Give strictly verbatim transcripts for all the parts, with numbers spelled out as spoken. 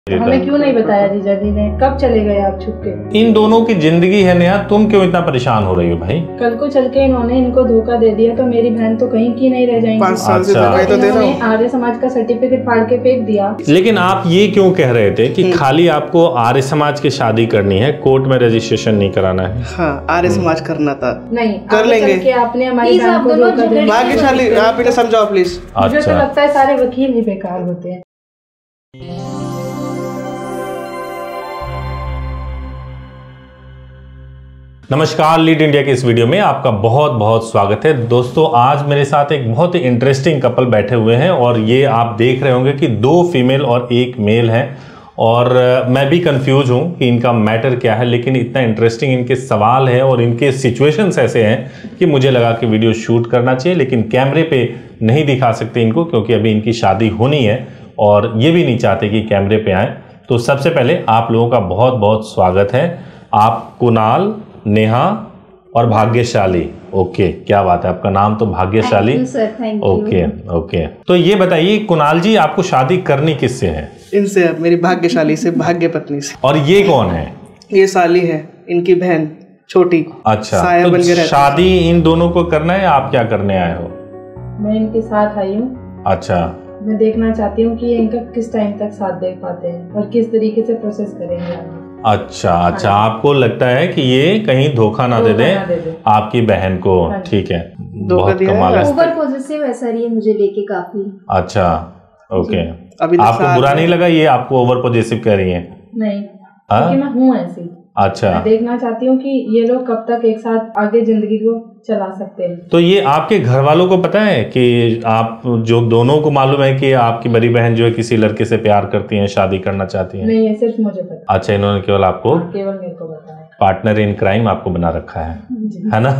हमें क्यों नहीं बताया जीजा जी ने? कब चले गए आप छुप के? इन दोनों की जिंदगी है नेहा, तुम क्यों इतना परेशान हो रही हो भाई? कल को चल के इन्होंने इनको धोखा दे दिया तो मेरी बहन तो कहीं की नहीं रह जाएंगी। पाँच साल से अच्छा। तो दे रहा हूं। आर्य समाज का सर्टिफिकेट फाड़ के फेंक दिया। लेकिन आप ये क्यों कह रहे थे कि खाली आपको आर्य समाज की शादी करनी है, कोर्ट में रजिस्ट्रेशन नहीं कराना है? हाँ, आर्य समाज करना था। नहीं कर लेंगे। कि आपने हमारी बहन को धोखा दिया। भाग्यशाली, आप इन्हें समझाओ प्लीज। मुझे तो लगता है सारे वकील ही बेकार होते हैं। नमस्कार, लीड इंडिया के इस वीडियो में आपका बहुत बहुत स्वागत है। दोस्तों, आज मेरे साथ एक बहुत ही इंटरेस्टिंग कपल बैठे हुए हैं और ये आप देख रहे होंगे कि दो फीमेल और एक मेल हैं और मैं भी कंफ्यूज हूं कि इनका मैटर क्या है, लेकिन इतना इंटरेस्टिंग इनके सवाल है और इनके सिचुएशंस ऐसे हैं कि मुझे लगा कि वीडियो शूट करना चाहिए, लेकिन कैमरे पे नहीं दिखा सकते इनको क्योंकि अभी इनकी शादी होनी है और ये भी नहीं चाहते कि कैमरे पे आए। तो सबसे पहले आप लोगों का बहुत बहुत स्वागत है। आप कुणाल, नेहा और भाग्यशाली। ओके, क्या बात है, आपका नाम तो भाग्यशाली। Sir, thank you. Okay okay, तो ये बताइए कुणाल जी, आपको शादी करनी किससे है? इनसे, मेरी भाग्यशाली से, भाग्य पत्नी से। और ये कौन है? ये साली है, इनकी बहन छोटी। अच्छा, साया तो बन के रहती है। शादी इन दोनों को करना है, आप क्या करने आए हो? मैं इनके साथ आई हूँ। अच्छा, मैं देखना चाहती हूँ कि ये इनका किस टाइम तक साथ दे पाते हैं और किस तरीके से प्रोसेस करेंगे आगे। अच्छा अच्छा, आपको लगता है कि ये कहीं धोखा ना दे दे आपकी बहन को? ठीक है, बहुत कमाल है। ओवर पॉजिटिव है सर ये मुझे लेके काफी। अच्छा, ओके। अभी आपको बुरा नहीं लगा ये आपको ओवर पॉजिटिव कह रही है? नहीं, क्योंकि मैं हूँ ऐसी। अच्छा, मैं देखना चाहती हूँ कि ये लोग कब तक एक साथ आगे जिंदगी को चला सकते हैं। तो ये आपके घर वालों को पता है कि आप जो दोनों को मालूम है कि आपकी बड़ी बहन जो है किसी लड़के से प्यार करती है, शादी करना चाहती है? नहीं, ये सिर्फ मुझे पता। अच्छा, इन्होंने केवल आपको, केवल मेरे को पता है। पार्टनर इन क्राइम आपको बना रखा है, है ना?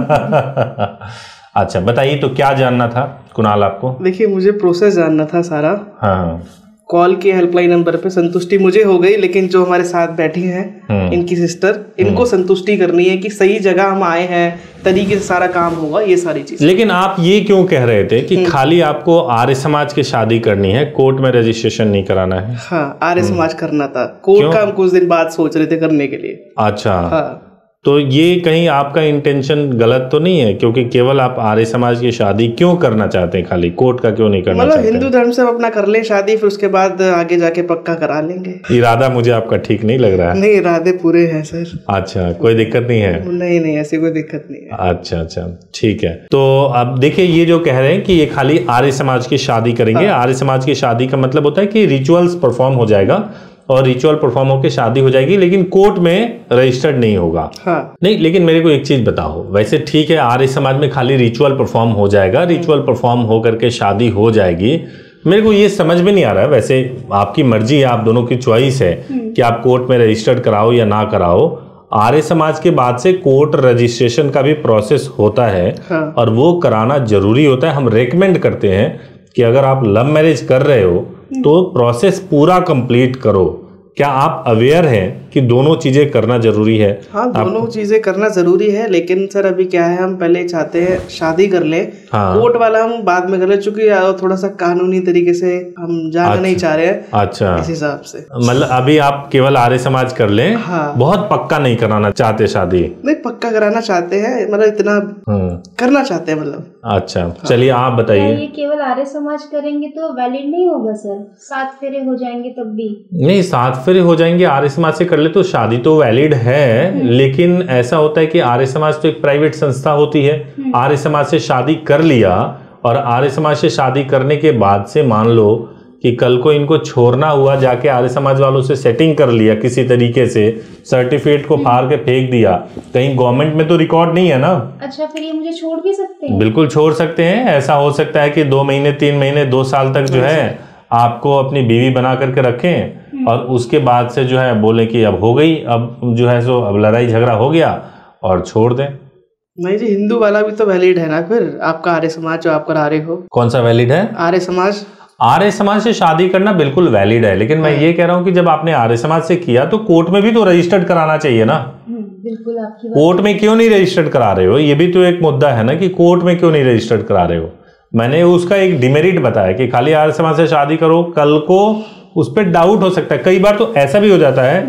अच्छा, बताइए तो क्या जानना था कुणाल आपको? देखिए, मुझे प्रोसेस जानना था सारा। हाँ हाँ। कॉल की हेल्पलाइन नंबर पे संतुष्टि मुझे हो गई, लेकिन जो हमारे साथ बैठी हैं इनकी सिस्टर, इनको संतुष्टि करनी है कि सही जगह हम आए हैं, तरीके से सारा काम होगा, ये सारी चीज। लेकिन आप ये क्यों कह रहे थे कि खाली आपको आर्य समाज की शादी करनी है, कोर्ट में रजिस्ट्रेशन नहीं कराना है? हाँ, आर्य समाज करना था। कोर्ट का हम कुछ दिन बाद सोच रहे थे करने के लिए। अच्छा, हाँ। तो ये कहीं आपका इंटेंशन गलत तो नहीं है? क्योंकि केवल आप आर्य समाज की शादी क्यों करना चाहते हैं, खाली कोर्ट का क्यों नहीं करना मतलब चाहते? हिंदू धर्म से हम अपना कर लें शादी, फिर उसके बाद आगे जाके पक्का करा लेंगे। इरादा मुझे आपका ठीक नहीं लग रहा है। नहीं, इरादे पूरे हैं सर। अच्छा, कोई दिक्कत नहीं है? नहीं नहीं, ऐसी कोई दिक्कत नहीं है। अच्छा अच्छा, ठीक है। तो अब देखिए, ये जो कह रहे हैं कि ये खाली आर्य समाज की शादी करेंगे। आर्य समाज की शादी का मतलब होता है कि रिचुअल्स परफॉर्म हो जाएगा और रिचुअल परफॉर्म होकर शादी हो जाएगी, लेकिन कोर्ट में रजिस्टर्ड नहीं होगा। हाँ। नहीं, लेकिन मेरे को एक चीज बताओ, वैसे ठीक है आर्य समाज में खाली रिचुअल परफॉर्म हो जाएगा, रिचुअल परफॉर्म हो करके शादी हो जाएगी। मेरे को ये समझ में नहीं आ रहा है, वैसे आपकी मर्जी है, आप दोनों की चॉइस है कि आप कोर्ट में रजिस्टर्ड कराओ या ना कराओ। आर्य समाज के बाद से कोर्ट रजिस्ट्रेशन का भी प्रोसेस होता है। हाँ। और वो कराना जरूरी होता है। हम रेकमेंड करते हैं कि अगर आप लव मैरिज कर रहे हो तो प्रोसेस पूरा कंप्लीट करो। क्या आप अवेयर हैं कि दोनों चीजें करना जरूरी है? हाँ, दोनों चीजें करना जरूरी है, लेकिन सर अभी क्या है, हम पहले चाहते हैं शादी कर ले। हाँ। कोर्ट वाला हम बाद में कर ले, चूंकि थोड़ा सा कानूनी तरीके से हम जाना अच्छा, नहीं चाह रहे हैं। अच्छा, इस हिसाब से मतलब अभी आप केवल आर्य समाज कर लें। हाँ। बहुत पक्का नहीं कराना चाहते शादी? नहीं, पक्का कराना चाहते हैं, मतलब इतना करना चाहते हैं मतलब। अच्छा, हाँ। चलिए आप बताइए। ये केवल आर्य समाज करेंगे तो वैलिड नहीं होगा सर? सात फेरे हो जाएंगे तब भी? नहीं, सात फेरे हो जाएंगे आर्य समाज से कर ले तो शादी तो वैलिड है, लेकिन ऐसा होता है कि आर्य समाज तो एक प्राइवेट संस्था होती है। आर्य समाज से शादी कर लिया और आर्य समाज से शादी करने के बाद से मान लो कि कल को इनको छोड़ना हुआ, जाके आर्य समाज वालों से सेटिंग कर लिया किसी तरीके से, सर्टिफिकेट को फाड़ के फेंक दिया, कहीं गवर्नमेंट में तो रिकॉर्ड नहीं है ना। अच्छा, फिर ये मुझे छोड़ भी सकते हैं? बिल्कुल छोड़ सकते हैं। ऐसा हो सकता है कि दो महीने तीन महीने दो साल तक जो है आपको अपनी बीवी बना करके रखें और उसके बाद से जो है बोले कि अब हो गई, अब जो है सो अब लड़ाई झगड़ा हो गया और छोड़ दें। नहीं जी, हिंदू वाला भी तो वैलिड है ना फिर, आपका आर्य समाज जो आप करा रहे हो। कौन सा वैलिड है? आर्य समाज। आर्य समाज से शादी करना बिल्कुल वैलिड है, लेकिन मैं ये कह रहा हूँ कि जब आपने आर्य समाज से किया तो कोर्ट में भी तो रजिस्टर्ड कराना चाहिए ना। बिल्कुल आपकी बात। कोर्ट में क्यों नहीं रजिस्टर्ड करा रहे हो? ये भी तो एक मुद्दा है ना कि कोर्ट में क्यों नहीं रजिस्टर्ड करा रहे हो। मैंने उसका एक डिमेरिट बताया कि खाली आर्य समाज से शादी करो, कल को उस पर डाउट हो सकता है। कई बार तो ऐसा भी हो जाता है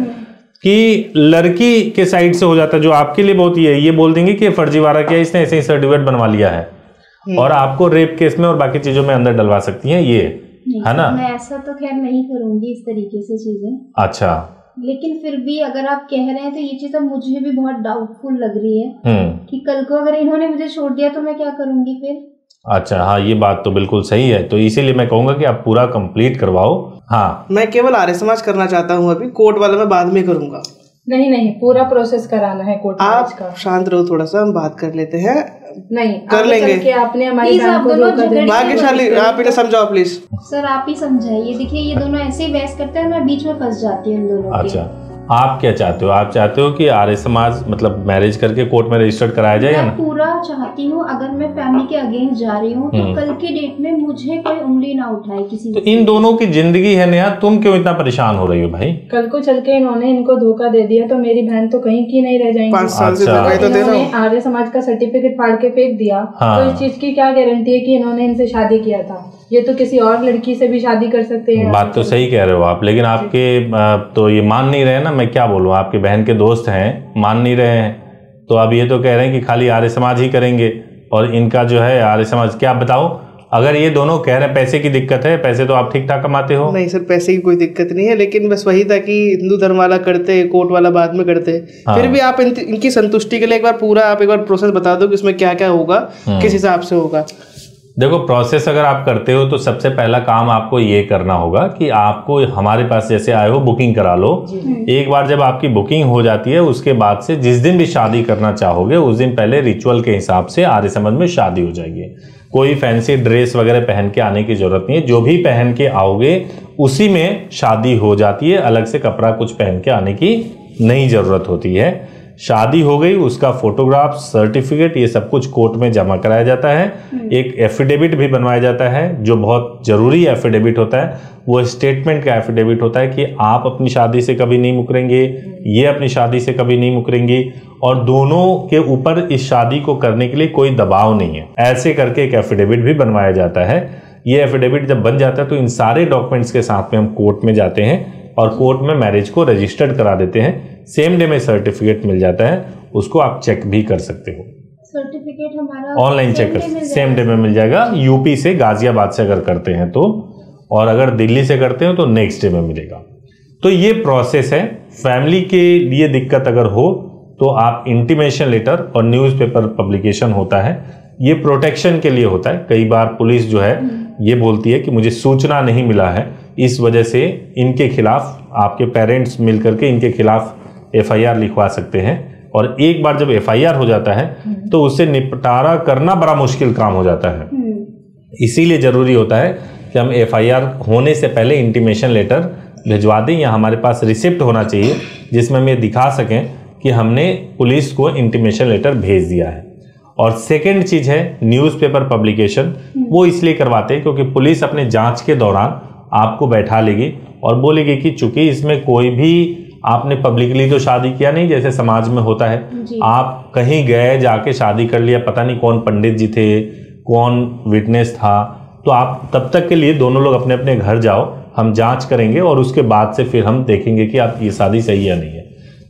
कि लड़की के साइड से हो जाता है, जो आपके लिए बहुत ही है, ये बोल देंगे कि फर्जीवाड़ा किया इसने, ऐसे ही सर्टिफिकेट बनवा लिया है और आपको रेप केस में और बाकी चीजों में अंदर डलवा सकती हैं, ये है ना। मैं ऐसा तो खैर नहीं करूंगी इस तरीके से चीजें। अच्छा, लेकिन फिर भी अगर आप कह रहे हैं तो ये चीज अब मुझे भी बहुत डाउटफुल लग रही है कि कल को अगर इन्होंने मुझे छोड़ दिया तो मैं क्या करूंगी फिर। अच्छा, हाँ ये बात तो बिल्कुल सही है, तो इसीलिए मैं कहूंगा कि आप पूरा कंप्लीट करवाओ। हाँ, मैं केवल आर्य समाज करना चाहता हूँ, अभी कोर्ट वाला मैं बाद में करूंगा। नहीं नहीं, पूरा प्रोसेस कराना है कोर्ट मैरिज का। आप शांत रहो थोड़ा सा, हम बात कर लेते हैं। नहीं कर लेंगे। आपने हमारी बहन को धोखा दिया। भाग्यशाली, आप इन्हें समझाओ प्लीज। सर आप ही समझाइए। देखिए ये दोनों ऐसे ही बहस करते हैं, मैं बीच में फंस जाती हूँ इन दोनों के। अच्छा, आप क्या चाहते हो? आप चाहते हो कि आर्य समाज मतलब मैरिज करके कोर्ट में रजिस्टर्ड कराया जाए? मैं पूरा चाहती हूँ। अगर मैं फैमिली के अगेंस्ट जा रही हूँ तो कल की डेट में मुझे कोई उंगली ना उठाए किसी। तो इन दोनों की जिंदगी है नेहा, तुम क्यों इतना परेशान हो रही हो भाई? कल को चल के इन्होंने इनको धोखा दे दिया तो मेरी बहन तो कहीं की नहीं रह जाएंगी। पाँच साल से धोखा तो दे रहा हूं। आर्य समाज का सर्टिफिकेट फाड़ के फेंक दिया। हाँ। तो इस चीज की क्या गारंटी है कि इन्होंने इनसे शादी किया था? ये तो किसी और लड़की से भी शादी कर सकते हैं। बात तो सही कह रहे हो आप, लेकिन आपके तो ये मान नहीं रहे ना, मैं क्या बोलूँ, आपके बहन के दोस्त हैं, मान नहीं रहे हैं, तो अब ये तो कह रहे हैं कि खाली आर्य समाज ही करेंगे और इनका जो है आर्य समाज। क्या बताओ, अगर ये दोनों कह रहे हैं पैसे की दिक्कत है, पैसे तो आप ठीक ठाक कमाते हो। नहीं सर, पैसे की कोई दिक्कत नहीं है, लेकिन बस वही था कि हिंदू धर्म वाला करते, कोर्ट वाला बाद में करते। हाँ। फिर भी आप इन, इनकी संतुष्टि के लिए एक बार पूरा आप एक बार प्रोसेस बता दो कि इसमें क्या क्या होगा, किस हिसाब से होगा। देखो, प्रोसेस अगर आप करते हो तो सबसे पहला काम आपको ये करना होगा कि आपको हमारे पास जैसे आए हो बुकिंग करा लो। एक बार जब आपकी बुकिंग हो जाती है उसके बाद से जिस दिन भी शादी करना चाहोगे उस दिन पहले रिचुअल के हिसाब से आर्य समाज में शादी हो जाएगी। कोई फैंसी ड्रेस वगैरह पहन के आने की जरूरत नहीं है, जो भी पहन के आओगे उसी में शादी हो जाती है, अलग से कपड़ा कुछ पहन के आने की नहीं जरूरत होती है। शादी हो गई, उसका फोटोग्राफ, सर्टिफिकेट, ये सब कुछ कोर्ट में जमा कराया जाता है। एक एफिडेविट भी बनवाया जाता है, जो बहुत जरूरी एफिडेविट होता है। वो स्टेटमेंट का एफिडेविट होता है कि आप अपनी शादी से कभी नहीं मुकरेंगे, ये अपनी शादी से कभी नहीं मुकरेंगी और दोनों के ऊपर इस शादी को करने के लिए कोई दबाव नहीं है। ऐसे करके एक एफिडेविट भी बनवाया जाता है। ये एफिडेविट जब बन जाता है तो इन सारे डॉक्यूमेंट्स के साथ में हम कोर्ट में जाते हैं और कोर्ट में मैरिज को रजिस्टर्ड करा देते हैं। सेम डे में सर्टिफिकेट मिल जाता है, उसको आप चेक भी कर सकते हो। सर्टिफिकेट हमारा ऑनलाइन चेक कर, सेम डे में मिल जाएगा। यूपी से, गाजियाबाद से अगर करते हैं तो, और अगर दिल्ली से करते हो तो नेक्स्ट डे में मिलेगा। तो ये प्रोसेस है। फैमिली के लिए दिक्कत अगर हो तो आप इंटीमेशन लेटर और न्यूज़पेपर पब्लिकेशन होता है, ये प्रोटेक्शन के लिए होता है। कई बार पुलिस जो है ये बोलती है कि मुझे सूचना नहीं मिला है, इस वजह से इनके खिलाफ, आपके पेरेंट्स मिलकर के इनके खिलाफ एफ आई आर लिखवा सकते हैं। और एक बार जब एफ आई आर हो जाता है तो उससे निपटारा करना बड़ा मुश्किल काम हो जाता है। इसीलिए जरूरी होता है कि हम एफ आई आर होने से पहले इंटीमेशन लेटर भिजवा दें, या हमारे पास रिसिप्ट होना चाहिए जिसमें हम ये दिखा सकें कि हमने पुलिस को इंटीमेशन लेटर भेज दिया है। और सेकेंड चीज है न्यूज़पेपर पब्लिकेशन। वो इसलिए करवाते हैं क्योंकि पुलिस अपने जांच के दौरान आपको बैठा लेगी और बोलेगी कि चूंकि इसमें कोई भी आपने पब्लिकली तो शादी किया नहीं जैसे समाज में होता है, आप कहीं गए जाके शादी कर लिया, पता नहीं कौन पंडित जी थे, कौन विटनेस था, तो आप तब तक के लिए दोनों लोग अपने अपने घर जाओ, हम जांच करेंगे और उसके बाद से फिर हम देखेंगे कि आप ये शादी सही या नहीं है।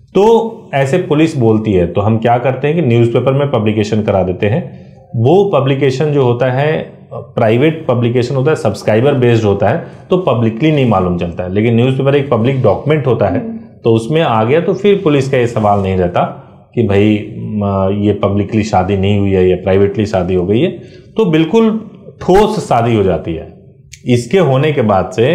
तो ऐसे पुलिस बोलती है तो हम क्या करते हैं कि न्यूज़पेपर में पब्लिकेशन करा देते हैं। वो पब्लिकेशन जो होता है प्राइवेट पब्लिकेशन होता है, सब्सक्राइबर बेस्ड होता है, तो पब्लिकली नहीं मालूम चलता है। लेकिन न्यूज़पेपर एक पब्लिक डॉक्यूमेंट होता है, तो उसमें आ गया तो फिर पुलिस का ये सवाल नहीं रहता कि भाई ये पब्लिकली शादी नहीं हुई है या प्राइवेटली शादी हो गई है। तो बिल्कुल ठोस शादी हो जाती है। इसके होने के बाद से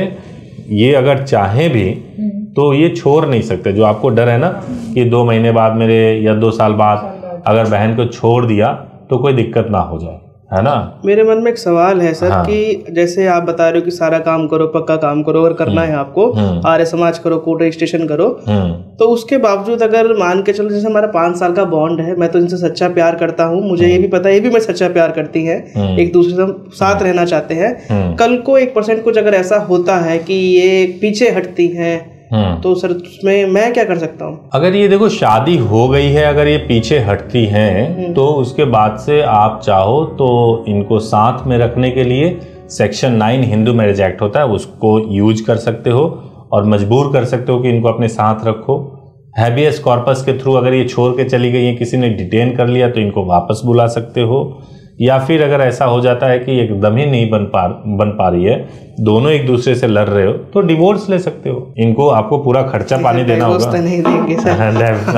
ये अगर चाहे भी तो ये छोड़ नहीं सकते। जो आपको डर है ना कि दो महीने बाद मेरे या दो साल बाद अगर बहन को छोड़ दिया तो कोई दिक्कत ना हो जाए, है ना। मेरे मन में एक सवाल है सर, हाँ। कि जैसे आप बता रहे हो कि सारा काम करो, पक्का काम करो, अगर करना है आपको, आर्य समाज करो, कोर्ट रजिस्ट्रेशन करो, तो उसके बावजूद अगर मान के चलो जैसे हमारा पांच साल का बॉन्ड है, मैं तो इनसे सच्चा प्यार करता हूँ, मुझे ये भी पता है ये भी मैं सच्चा प्यार करती है, एक दूसरे से साथ रहना चाहते हैं। कल को एक परसेंट कुछ अगर ऐसा होता है कि ये पीछे हटती है तो सर उसमें मैं क्या कर सकता हूँ? अगर ये देखो शादी हो गई है, अगर ये पीछे हटती हैं तो उसके बाद से आप चाहो तो इनको साथ में रखने के लिए section nine Hindu marriage act होता है उसको यूज कर सकते हो और मजबूर कर सकते हो कि इनको अपने साथ रखो। हैबियस कॉर्पस के थ्रू अगर ये छोड़ के चली गई है, किसी ने डिटेन कर लिया, तो इनको वापस बुला सकते हो। या फिर अगर ऐसा हो जाता है कि एकदम ही नहीं बन पा बन पा रही है, दोनों एक दूसरे से लड़ रहे हो, तो डिवोर्स ले सकते हो। इनको आपको पूरा खर्चा पानी देना होगा। तो नहीं देंगे सर।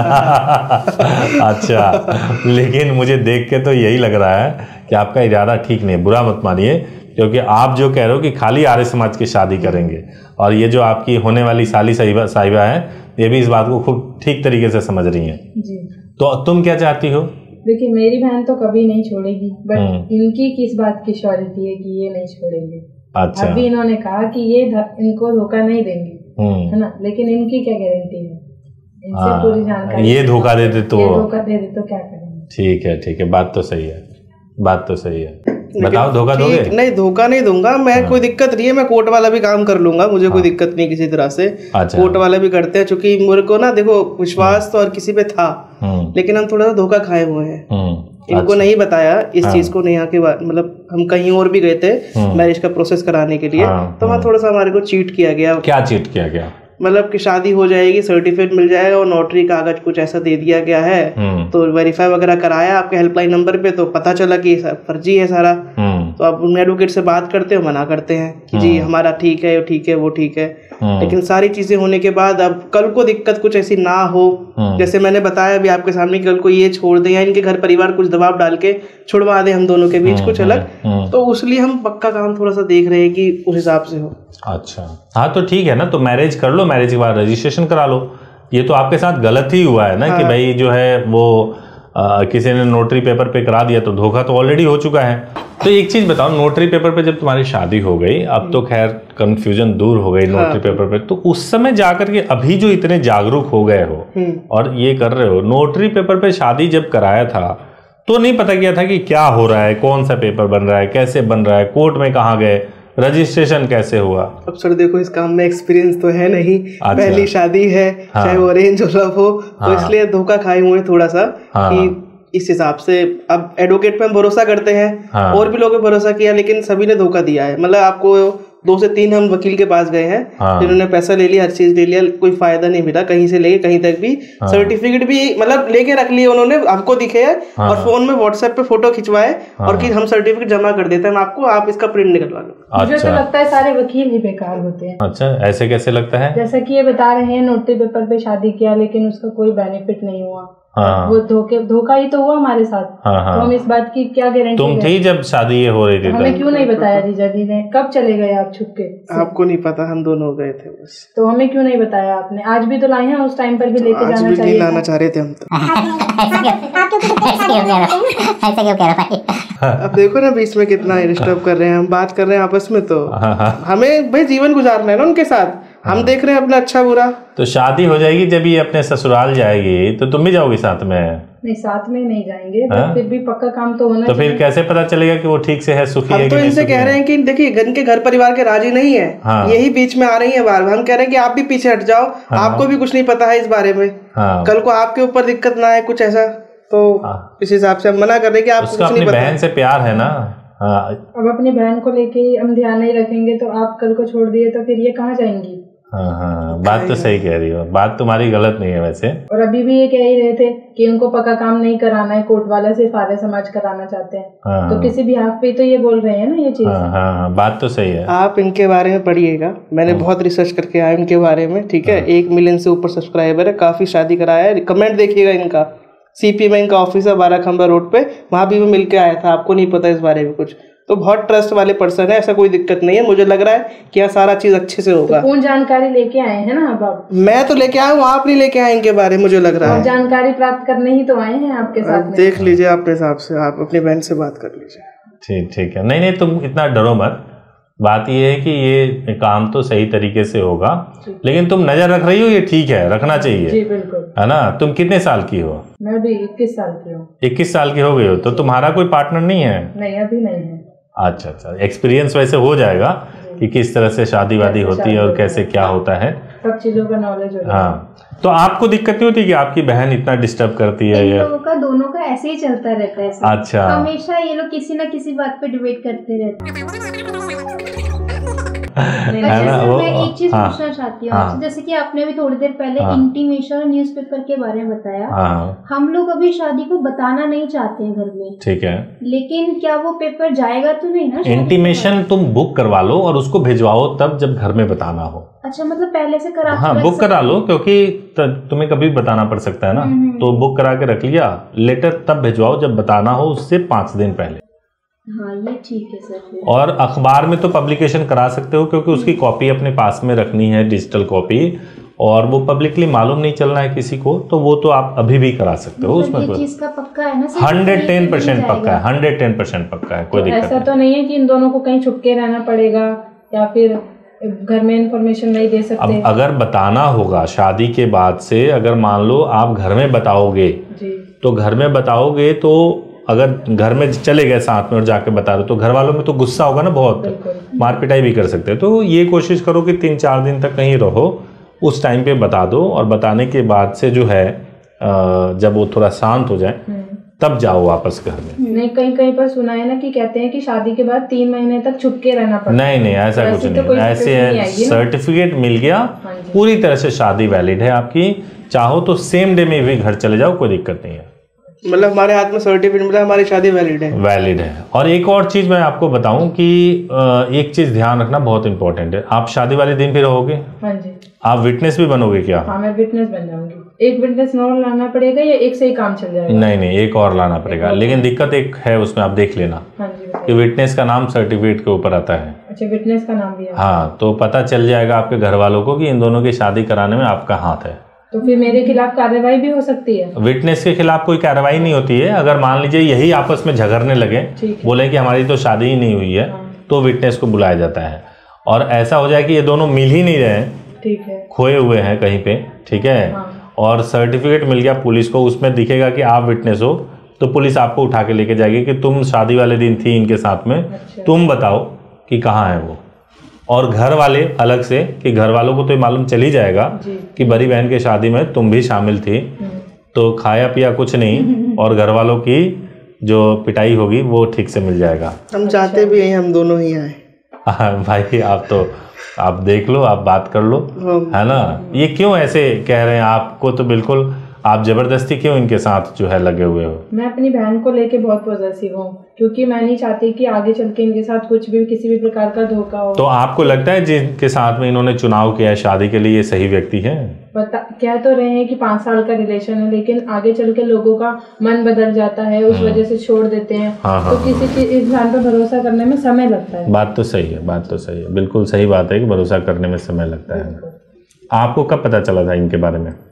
अच्छा, लेकिन मुझे देख के तो यही लग रहा है कि आपका इरादा ठीक नहीं है, बुरा मत मानिए, क्योंकि आप जो कह रहे हो कि खाली आर्य समाज की शादी करेंगे, और ये जो आपकी होने वाली साली साहिबा साहिबा है, ये भी इस बात को खूब ठीक तरीके से समझ रही हैं। जी। तो तुम क्या चाहती हो? देखिए, मेरी बहन तो कभी नहीं छोड़ेगी, बट इनकी किस बात की श्योरिटी है कि ये नहीं छोड़ेंगे? अच्छा। अभी इन्होंने कहा कि ये इनको धोखा नहीं देंगे, है ना, लेकिन इनकी क्या गारंटी है? इनसे पूरी जानकारी। ये धोखा दे दे तो ये धोखा दे दे तो क्या करेंगे? ठीक है, ठीक है, बात तो सही है, बात तो सही है। बताओ, धोखा दोगे? नहीं, धोखा नहीं दूंगा मैं। हाँ। कोई दिक्कत नहीं है, मैं कोर्ट वाला भी काम कर लूंगा, मुझे हाँ। कोई दिक्कत नहीं किसी तरह से। अच्छा। कोर्ट वाला भी करते हैं, क्योंकि मेरे को ना देखो विश्वास तो हर किसी पे था, लेकिन हम थोड़ा सा धोखा खाए हुए हैं। इनको अच्छा। नहीं बताया इस हाँ। चीज को, नहीं आके मतलब हम कहीं और भी गए थे मैरिज का प्रोसेस कराने के लिए, तो वहाँ थोड़ा सा हमारे को चीट किया गया। क्या चीट किया गया? मतलब कि शादी हो जाएगी, सर्टिफिकेट मिल जाएगा और नोटरी कागज कुछ ऐसा दे दिया गया है, तो वेरीफाई वगैरह कराया आपके हेल्पलाइन नंबर पे, तो पता चला कि फर्जी है सारा। तो आप उन एडवोकेट से बात करते हो, मना करते हैं कि जी हमारा ठीक है, ठीक है, वो ठीक है। लेकिन सारी चीजें होने के बाद अब कल को दिक्कत कुछ ऐसी ना हो, जैसे मैंने बताया अभी आपके सामने, कल को ये छोड़ दे या इनके घर परिवार कुछ दबाव डाल के छुड़वा दे हम दोनों के बीच कुछ अलग, तो उसलिए हम पक्का काम थोड़ा सा देख रहे हैं कि उस हिसाब से हो। अच्छा, हाँ तो ठीक है ना, तो मैरिज कर लो, मैरिज के बाद रजिस्ट्रेशन करा लो। ये तो आपके साथ गलत ही हुआ है ना। हाँ। कि भाई जो है वो आ, किसी ने नोटरी पेपर पे करा दिया, तो धोखा तो ऑलरेडी हो चुका है। तो एक चीज बताओ, नोटरी पेपर पे जब तुम्हारी शादी हो गई, अब तो खैर कंफ्यूजन दूर हो गई नोटरी हाँ। पेपर पे, तो उस समय जाकर के अभी जो इतने जागरूक हो गए हो और ये कर रहे हो, नोटरी पेपर पे शादी जब कराया था तो नहीं पता किया था कि क्या हो रहा है, कौन सा पेपर बन रहा है, कैसे बन रहा है, कोर्ट में कहाँ गए, रजिस्ट्रेशन कैसे हुआ? अब सर देखो, इस काम में एक्सपीरियंस तो है नहीं। अच्छा। पहली शादी है, हाँ। चाहे वो अरेंज हो लव हो, तो हाँ। इसलिए धोखा खाए हुए थोड़ा सा। हाँ। कि इस हिसाब से अब एडवोकेट पे हम भरोसा करते हैं। हाँ। और भी लोगों पे भरोसा किया, लेकिन सभी ने धोखा दिया है। मतलब आपको दो से तीन हम वकील के पास गए हैं, हाँ। जिन्होंने पैसा ले लिया, हर चीज ले लिया, कोई फायदा नहीं मिला कहीं से लेके कहीं तक भी। हाँ। सर्टिफिकेट भी मतलब लेके रख लिए उन्होंने, हमको दिखे है। हाँ। और फोन में व्हाट्सएप पे फोटो खिंचवाए। हाँ। और कि हम सर्टिफिकेट जमा कर देते हैं आपको, आप इसका प्रिंट निकलवा लो। अच्छा। मुझे तो लगता है सारे वकील ही बेकार होते हैं। अच्छा, ऐसे कैसे लगता है? जैसा कि ये बता रहे हैं, नोटरी पेपर पे शादी किया लेकिन उसका कोई बेनिफिट नहीं हुआ। हाँ। वो धोखे धोखा ही तो हुआ हमारे साथ। हाँ हाँ। तो हम इस बात की क्या गारंटी? तुम थी जब शादी ये हो रही थी? हमें क्यों नहीं बताया जीजा जी ने? कब चले गए आप छुप के? आपको नहीं पता, हम दोनों गए थे बस। तो हमें क्यों नहीं बताया आपने? आज भी तो लाए हैं, उस टाइम पर भी लेके जाना चाहिए। आज भी लाना चाह रहे थे हम तो। अब देखो ना बीच में कितना डिस्टर्ब कर रहे हैं, हम बात कर रहे हैं आपस में, तो हमें भाई जीवन गुजारना है ना उनके साथ, हम देख रहे हैं अपना अच्छा बुरा। तो शादी हो जाएगी, जब ये अपने ससुराल जाएगी तो तुम भी जाओगी साथ में? नहीं, साथ में नहीं जाएंगे, तो फिर भी पक्का काम तो होना। तो फिर कैसे पता चलेगा कि वो ठीक से है, सुखी है? तो इनसे कह रहे हैं कि देखिए इनके घर परिवार के राजी नहीं है। हाँ। यही बीच में आ रही है बार बार। हम कह रहे हैं कि आप भी पीछे हट जाओ। हाँ। आपको भी कुछ नहीं पता है इस बारे में। हाँ। कल को आपके ऊपर दिक्कत ना आए कुछ ऐसा, तो हाँ। इस हिसाब से हम मना कर रहे हैं कि आप कुछ नहीं पता। बहन से प्यार है ना। हाँ। अब अपनी बहन को लेके हम ध्यान नहीं रखेंगे तो आप कल को छोड़ दिए तो फिर ये कहाँ जाएंगी? हाँ हाँ, बात तो सही कह रही हो, बात तुम्हारी गलत नहीं है वैसे। और अभी भी ये कह ही रहे थे कि उनको पक्का काम नहीं कराना है, कोर्ट वाला सिर्फ आर्य समाज कराना चाहते हैं। हाँ। तो किसी भी हाफ पे तो ये बोल रहे हैं ना ये चीज। हाँ हाँ हाँ, बात तो सही है। आप इनके बारे में पढ़िएगा, मैंने बहुत रिसर्च करके आया इनके बारे में, ठीक है। एक मिलियन से ऊपर सब्सक्राइबर है, काफी शादी कराया है। कमेंट देखिएगा इनका, सीपी में इनका ऑफिस है बारह खंबा रोड पे, वहां भी मैं मिल के आया था। आपको नहीं पता इस बारे में कुछ, तो बहुत ट्रस्ट वाले पर्सन है, ऐसा कोई दिक्कत नहीं है। मुझे लग रहा है कि यहाँ सारा चीज अच्छे से होगा। तो कौन जानकारी लेके आए हैं ना आप? मैं तो लेके आया हूँ, आप नहीं लेके आए इनके बारे में, मुझे लग रहा है। जानकारी प्राप्त करने ही तो आए हैं आपके साथ। देख लीजिए अपने हिसाब से, आप अपनी बहन से बात कर लीजिए। ठीक ठीक है, नहीं नहीं तुम इतना डरो मत। बात ये है कि ये काम तो सही तरीके से होगा, लेकिन तुम नजर रख रही हो, ये ठीक है, रखना चाहिए। जी बिल्कुल, है ना। तुम कितने साल की हो? मैं भी इक्कीस साल की हूँ। इक्कीस साल की हो गई हो, तो तुम्हारा कोई पार्टनर नहीं है? नहीं, अभी नहीं है। अच्छा अच्छा, एक्सपीरियंस वैसे हो जाएगा कि किस तरह से शादी वादी होती है और कैसे क्या होता है, सब चीजों का नॉलेज हो। हाँ, तो आपको दिक्कत नहीं होती कि आपकी बहन इतना डिस्टर्ब करती है? इन लोगों का दोनों का ऐसे ही चलता रहता है। अच्छा, हमेशा ये लोग किसी ना किसी बात पे डिबेट करते रहते हैं। है ना वो। मैं एक चीज पूछना चाहती हूँ आपसे, जैसे कि आपने भी थोड़ी देर पहले इंटीमेशन और न्यूज़पेपर के बारे में बताया, हम लोग अभी शादी को बताना नहीं चाहते हैं घर में, ठीक है, लेकिन क्या वो पेपर जाएगा तो नहीं ना? इंटीमेशन तुम बुक करवा लो और उसको भिजवाओ तब जब घर में बताना हो। अच्छा, मतलब पहले से करा हाँ बुक करा लो, क्योंकि तुम्हें कभी बताना पड़ सकता है ना, तो बुक करा के रख लिया, लेटर तब भिजवाओ जब बताना हो, उससे पांच दिन पहले। हाँ ये ठीक है सर। और अखबार में तो पब्लिकेशन करा सकते हो, क्योंकि उसकी कॉपी अपने पास में रखनी है, डिजिटल कॉपी, और वो पब्लिकली मालूम नहीं चलना है किसी को, तो वो तो आप अभी भी करा सकते हो। उसमें ये चीज का पक्का है ना? हंड्रेड टेन परसेंट पक्का है, हंड्रेड टेन परसेंट पक्का है, कोई दिक्कत ऐसा तो नहीं है कि इन दोनों को कहीं छुप के रहना पड़ेगा या फिर घर में इन्फॉर्मेशन नहीं दे सकते? अब अगर बताना होगा शादी के बाद से, अगर मान लो आप घर में बताओगे तो घर में बताओगे तो अगर घर में चले गए साथ में और जाके बता रहे तो घर वालों में तो गुस्सा होगा ना, बहुत मार पिटाई भी कर सकते हैं। तो ये कोशिश करो कि तीन चार दिन तक कहीं रहो, उस टाइम पे बता दो, और बताने के बाद से जो है जब वो थोड़ा शांत हो जाए तब जाओ वापस घर में। नहीं, कहीं कहीं पर सुना है ना कि कहते हैं कि शादी के बाद तीन महीने तक छुप के रहना पड़ता है। नहीं नहीं ऐसा कुछ नहीं, ऐसे सर्टिफिकेट मिल गया, पूरी तरह से शादी वैलिड है आपकी, चाहो तो सेम डे में भी घर चले जाओ, कोई दिक्कत नहीं है। मतलब हमारे हाथ में सर्टिफिकेट मिला, हमारी शादी वैलिड है। वैलिड है। और एक और चीज मैं आपको बताऊं कि एक चीज ध्यान रखना बहुत इंपॉर्टेंट है, आप शादी वाले दिन भी रहोगे? हाँ जी। आप विटनेस भी बनोगे क्या? हाँ मैं विटनेस बन जाऊंगी। एक विटनेस और लाना पड़ेगा या एक से ही काम चल जाएगा? नहीं नहीं, एक और लाना पड़ेगा, लेकिन दिक्कत एक है उसमें, आप देख लेना। हाँ जी, कि विटनेस का नाम सर्टिफिकेट के ऊपर आता है। अच्छा, विटनेस का नाम भी है? हाँ, तो पता चल जाएगा आपके घर वालों को कि इन दोनों की शादी कराने में आपका हाथ है। तो फिर मेरे खिलाफ कार्रवाई भी हो सकती है? विटनेस के खिलाफ कोई कार्रवाई नहीं होती है। अगर मान लीजिए यही आपस में झगड़ने लगे, बोले कि हमारी तो शादी ही नहीं हुई है, तो विटनेस को बुलाया जाता है। और ऐसा हो जाए कि ये दोनों मिल ही नहीं रहे, ठीक है, खोए हुए हैं कहीं पे, ठीक है, हाँ। और सर्टिफिकेट मिल गया पुलिस को, उसमें दिखेगा कि आप विटनेस हो, तो पुलिस आपको उठा के लेके जाएगी कि तुम शादी वाले दिन थी इनके साथ में। अच्छा। तुम बताओ कि कहाँ है वो। और घर वाले अलग से, कि घर वालों को तो मालूम चल ही जाएगा कि बड़ी बहन की शादी में तुम भी शामिल थी, तो खाया पिया कुछ नहीं, और घर वालों की जो पिटाई होगी वो ठीक से मिल जाएगा। हम चाहते भी हैं हम दोनों ही आए। भाई आप तो आप देख लो, आप बात कर लो, है ना। ये क्यों ऐसे कह रहे हैं? आपको तो बिल्कुल, आप जबरदस्ती क्यों इनके साथ जो है लगे हुए हो? मैं अपनी बहन को लेके बहुत पॉजिटिव हूँ, क्योंकि मैं नहीं चाहती कि आगे चल के इनके साथ कुछ भी किसी भी प्रकार का धोखा हो। तो आपको लगता है जिनके साथ में इन्होंने चुनाव किया है शादी के लिए, ये सही व्यक्ति है? बता कह तो रहे हैं कि पाँच साल का रिलेशन है, लेकिन आगे चल के लोगों का मन बदल जाता है, उस वजह से छोड़ देते हैं। हाँ, तो हाँ, किसी चीज इंसान पर भरोसा करने में समय लगता है। बात तो सही है, बात तो सही है, बिल्कुल सही बात है कि भरोसा करने में समय लगता है। आपको कब पता चला था इनके बारे में?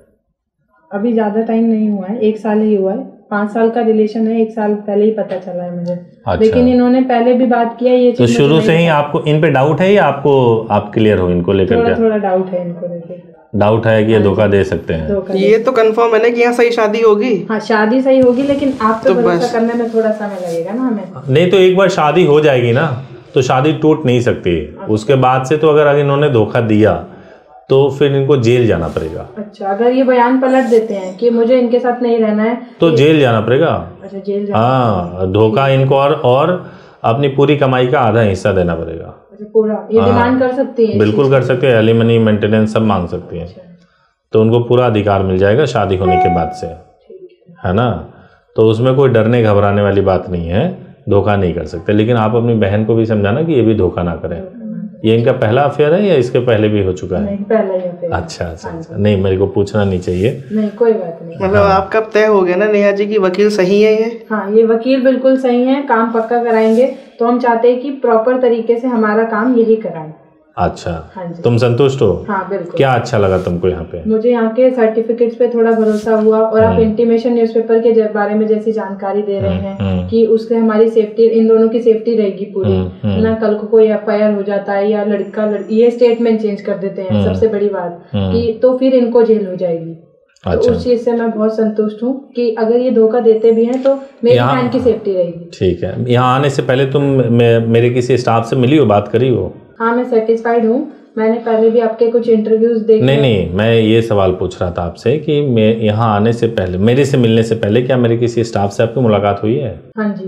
अभी ज्यादा टाइम नहीं हुआ है, एक साल ही हुआ है। पाँच साल का रिलेशन है, एक साल पहले ही पता चला है मुझे। अच्छा। लेकिन इन्होंने पहले भी बात किया ये तो शुरू से ही आपको इन पे डाउट है या आपको आप क्लियर हो इनको लेकर? थोड़ा थोड़ा डाउट है इनको लेकर। डाउट है कि ये धोखा दे सकते हैं? ये तो कंफर्म है ना कि यहाँ सही शादी होगी। हाँ शादी सही होगी, लेकिन आप तो भरोसा करने में थोड़ा समय लगेगा ना हमें। नहीं तो एक बार शादी हो जाएगी ना, तो शादी टूट नहीं सकती। उसके बाद से तो अगर इन्होंने धोखा दिया तो फिर इनको जेल जाना पड़ेगा। अच्छा, अगर ये बयान पलट देते हैं कि मुझे इनके साथ नहीं रहना है तो जेल जाना पड़ेगा। अच्छा, जेल जाना। हाँ, धोखा इनको और और अपनी पूरी कमाई का आधा हिस्सा देना पड़ेगा। अच्छा, पूरा ये डिमांड कर सकती है? बिल्कुल कर सकते हैं, एलिमनी मेंटेनेंस सब मांग सकती है। तो उनको पूरा अधिकार मिल जाएगा शादी होने के बाद से, है ना। तो उसमें कोई डरने घबराने वाली बात नहीं है, धोखा नहीं कर सकते। लेकिन आप अपनी बहन को भी समझाना कि ये भी धोखा ना करें। ये इनका पहला अफेयर है या इसके पहले भी हो चुका है? नहीं, पहला ही अफेयर। अच्छा अच्छा अच्छा, नहीं मेरे को पूछना नहीं चाहिए। नहीं कोई बात नहीं। मतलब हाँ। आपका तय हो गया ना नेहा जी की वकील सही है ये? हाँ, ये वकील बिल्कुल सही है, काम पक्का कराएंगे। तो हम चाहते हैं कि प्रॉपर तरीके से हमारा काम यही कराएं। अच्छा, हाँ जी। तुम संतुष्ट हो? हाँ बिल्कुल। क्या अच्छा लगा तुमको यहाँ पे? मुझे यहाँ के सर्टिफिकेट्स पे थोड़ा भरोसा हुआ, और आप इंटीमेशन न्यूज़पेपर के बारे में जैसी जानकारी दे रहे हैं कि उससे हमारी सेफ्टी, इन दोनों की सेफ्टी रहेगी पूरी, ना कल को कोई एफ आई आर हो जाता है या लड़का लड़की ये स्टेटमेंट चेंज कर देते हैं, सबसे बड़ी बात कि तो फिर इनको जेल हो जाएगी। तो अच्छा। उस चीज से मैं बहुत संतुष्ट हूँ कि अगर ये धोखा देते भी हैं तो मेरी बहन की सेफ्टी रहेगी। ठीक है, यहाँ आने से पहले तुम मेरे किसी स्टाफ से मिली हो, बात करी हो? हाँ मैं सेटिस्फाइड हूँ, मैंने पहले भी आपके कुछ इंटरव्यूज देखे। नहीं नहीं, मैं ये सवाल पूछ रहा था आपसे कि मैं यहाँ आने से पहले, मेरे से मिलने से पहले क्या मेरे किसी स्टाफ से आपकी मुलाकात हुई है? हाँ जी।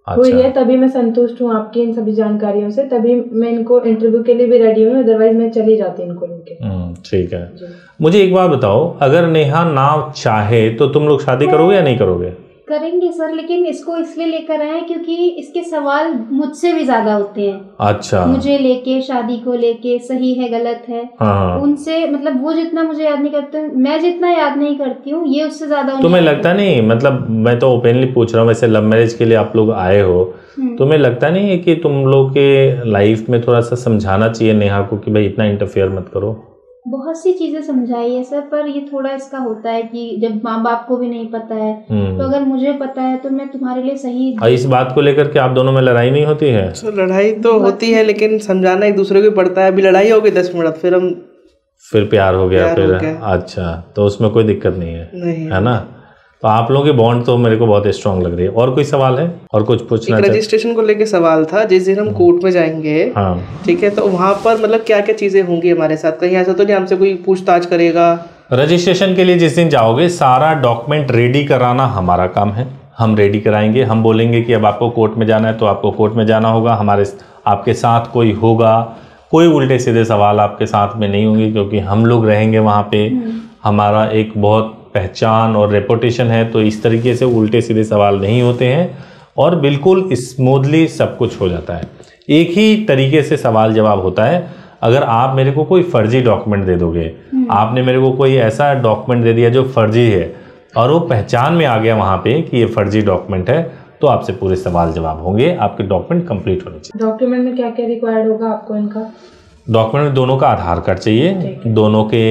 हुई है, तभी मैं संतुष्ट हूँ आपकी इन सभी जानकारियों से, तभी मैं इनको इंटरव्यू के लिए भी रेडी हूँ, अदरवाइज मैं चली जाती इनको लेके। ठीक है, मुझे एक बात बताओ, अगर नेहा ना चाहे तो तुम लोग शादी करोगे या नहीं करोगे? करेंगे सर, लेकिन इसको इसलिए लेकर आए हैं क्योंकि इसके सवाल मुझसे भी ज्यादा होते हैं। अच्छा। मुझे लेके, शादी को लेके, सही है गलत है, हाँ। उनसे मतलब वो जितना मुझे याद नहीं करते, मैं जितना याद नहीं करती हूँ, ये उससे ज्यादा। तुम्हें लगता नहीं, मतलब मैं तो ओपनली पूछ रहा हूँ, वैसे लव मैरिज के लिए आप लोग आए हो, तुम्हें लगता नहीं है कि तुम लोग के लाइफ में थोड़ा सा समझाना चाहिए नेहा को कि भाई इतना इंटरफेयर मत करो? बहुत सी चीजें समझाई है सर, पर ये थोड़ा इसका होता है कि जब माँ बाप को भी नहीं पता है, तो अगर मुझे पता है तो मैं तुम्हारे लिए सही। और इस बात को लेकर के आप दोनों में लड़ाई नहीं होती है? तो लड़ाई तो होती है, लेकिन समझाना एक दूसरे को पड़ता है। अभी लड़ाई हो गई दस मिनट, फिर हम फिर प्यार हो गया, फिर अच्छा, तो उसमें कोई दिक्कत नहीं है, नहीं है ना? तो आप लोगों की बॉन्ड तो मेरे को बहुत स्ट्रांग लग रही है। और कोई सवाल है और कुछ पूछना? एक रजिस्ट्रेशन को लेके सवाल था, जिस दिन हम कोर्ट में जाएंगे, हाँ, ठीक है, तो वहाँ पर मतलब क्या क्या चीजें होंगी हमारे साथ? कहीं ऐसा तो नहीं हमसे कोई पूछताछ करेगा? रजिस्ट्रेशन के लिए जिस दिन जाओगे सारा डॉक्यूमेंट रेडी कराना हमारा काम है, हम रेडी कराएंगे। हम बोलेंगे कि अब आपको कोर्ट में जाना है तो आपको कोर्ट में जाना होगा, हमारे आपके साथ कोई होगा, कोई उल्टे सीधे सवाल आपके साथ में नहीं होंगे, क्योंकि हम लोग रहेंगे वहाँ पे, हमारा एक बहुत पहचान और रेपुटेशन है, तो इस तरीके से उल्टे सीधे सवाल नहीं होते हैं और बिल्कुल स्मूथली सब कुछ हो जाता है। एक ही तरीके से सवाल जवाब होता है। अगर आप मेरे को कोई फर्जी डॉक्यूमेंट दे दोगे, आपने मेरे को कोई ऐसा डॉक्यूमेंट दे दिया जो फर्जी है और वो पहचान में आ गया वहाँ पे कि ये फर्जी डॉक्यूमेंट है, तो आपसे पूरे सवाल जवाब होंगे, आपके डॉक्यूमेंट कंप्लीट होने चाहिए। डॉक्यूमेंट में क्या क्या रिक्वायर्ड होगा आपको? इनका डॉक्यूमेंट में दोनों का आधार कार्ड चाहिए, दोनों के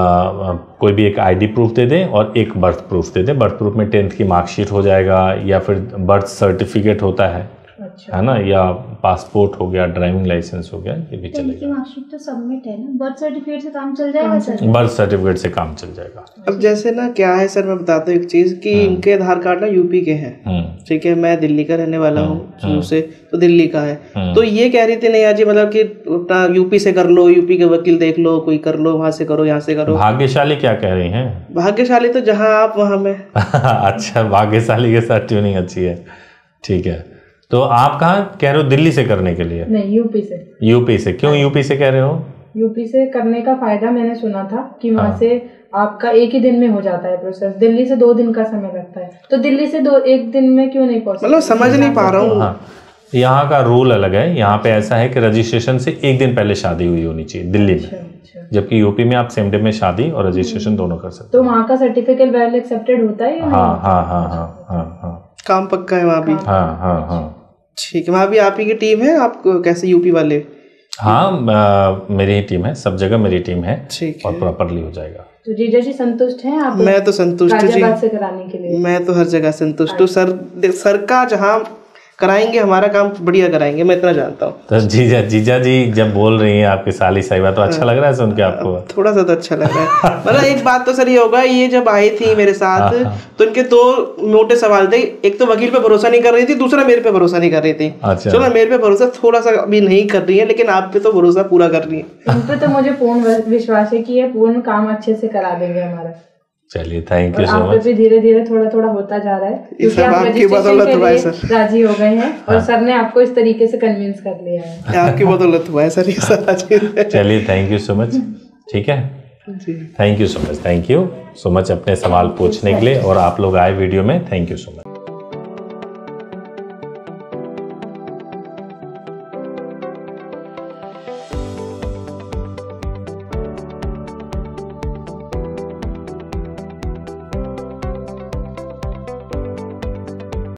आ, कोई भी एक आईडी प्रूफ दे दें और एक बर्थ प्रूफ दे दें। बर्थ प्रूफ में टेंथ की मार्कशीट हो जाएगा या फिर बर्थ सर्टिफिकेट होता है, अच्छा, है ना, या पासपोर्ट हो गया, ड्राइविंग लाइसेंस हो गया, ये भी चलेगा। मार्कशीट तो सबमिट है ना, बर्थ सर्टिफिकेट से काम चल जाएगा सर? बर्थ सर्टिफिकेट से काम चल जाएगा। अब जैसे ना क्या है सर, मैं बताता हूँ एक चीज कि इनके आधार कार्ड ना यूपी के हैं, ठीक है, मैं दिल्ली का रहने वाला हूँ शुरू से, तो दिल्ली का है। तो ये कह रही थी नहीं जी, मतलब कि अपना यूपी से कर लो, यूपी के वकील देख लो, कोई कर लो, वहाँ से करो, यहाँ से करो। भाग्यशाली क्या कह रही हैं? भाग्यशाली तो जहाँ आप वहाँ में। अच्छा, भाग्यशाली के साथ ट्यूनिंग अच्छी है, ठीक है। तो आप कहाँ कह रहे हो? दिल्ली से करने के लिए? नहीं, यूपी से। यूपी से क्यों यूपी से कह रहे हो? यूपी से करने का फायदा मैंने सुना था कि वहाँ हाँ। से आपका एक ही दिन में हो जाता है प्रोसेस, दिल्ली से दो दिन का समय लगता है, तो दिल्ली से दो एक दिन में क्यों नहीं पहुँच? मतलब समझ नहीं पा रहा हूँ। हाँ, यहाँ का रूल अलग है, यहाँ पे ऐसा है कि रजिस्ट्रेशन से एक दिन पहले शादी हुई होनी चाहिए दिल्ली में, अच्छा। जबकि यूपी में आप सेम डे में शादी और रजिस्ट्रेशन दोनों कर सकते हो। तो वहाँ का सर्टिफिकेट वेल एक्सेप्टेड होता है? हाँ हाँ हाँ हाँ हाँ हाँ, काम पक्का है वहाँ भी। हाँ हाँ हाँ, ठीक है। वहाँ भी आप ही की टीम है? आप कैसे यूपी वाले? हाँ, मेरी ही टीम है, सब जगह मेरी टीम है, ठीक है, और प्रॉपरली हो जाएगा। तो जीजा जी संतुष्ट हैं आप? मैं तो संतुष्ट हूँ जी, से कराने के लिए मैं तो हर जगह संतुष्ट हूँ सर। सर का जहाँ कराएंगे हमारा काम बढ़िया कराएंगे, मैं इतना जानता हूँ। तो जीजा जीजा जी जब बोल रही हैं आपकी साली साहिबा, तो अच्छा लग रहा है सुन के आपको? थोड़ा सा तो अच्छा लग रहा है। मतलब एक बात तो सर ये होगा, ये जब आई थी मेरे साथ तो इनके दो मोटे सवाल थे। एक तो वकील पे भरोसा नहीं कर रही थी, दूसरा मेरे पे भरोसा नहीं कर रही थी। अच्छा। चलो मेरे पे भरोसा थोड़ा सा अभी नहीं कर रही है, लेकिन आप पे तो भरोसा पूरा कर रही है। उन पे तो मुझे पूर्ण विश्वास है कि ये पूर्ण काम अच्छे से करा देंगे हमारा। चलिए, थैंक यू सो मच। भी धीरे धीरे थोड़ा थोड़ा होता जा रहा है, क्योंकि आप रजिस्ट्रेशन के लिए राजी हो गए हैं और सर ने आपको इस तरीके से कन्विंस कर लिया है। आपकी बदौलत हुआ है सर ये सारा चीज। चलिए, थैंक यू सो मच, ठीक है, thank you so much, thank you so much अपने सवाल पूछने के लिए, और आप लोग आए वीडियो में, थैंक यू सो मच।